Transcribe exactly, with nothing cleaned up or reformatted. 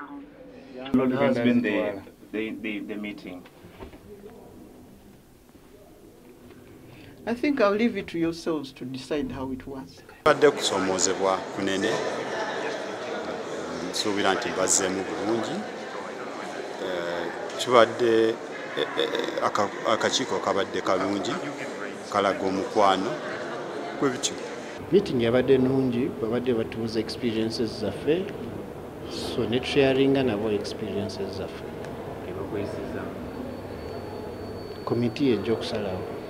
What has been the, the, the, the meeting? I think I'll leave it to yourselves to decide how it was. Badde kusomozebwa kunene nsuubira nti bazzeemu bulungi. Kibadde akakiiko kabadde kalungi kalaga omukwano kwebityo. Meeting yabadde nnungi babadde batuuza experiences zaffe so ne sharinga nabo experiences zaffe. Committee ejja okusalawo.